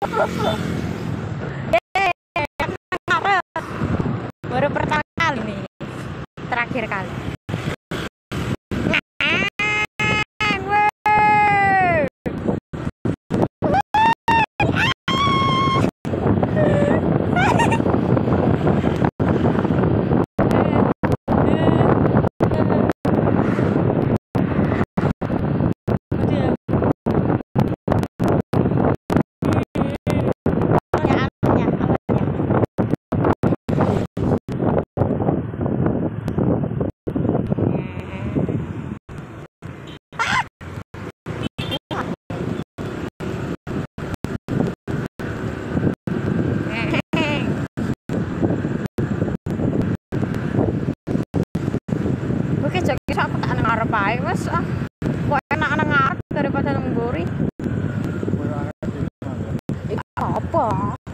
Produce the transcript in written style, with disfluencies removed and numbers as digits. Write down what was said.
Baru pertama kali nih, terakhir kali. Oke, jadi aku tak ngarep ae, Mas. Ah, kok enak nang ngarep daripada nang mburi. Apa?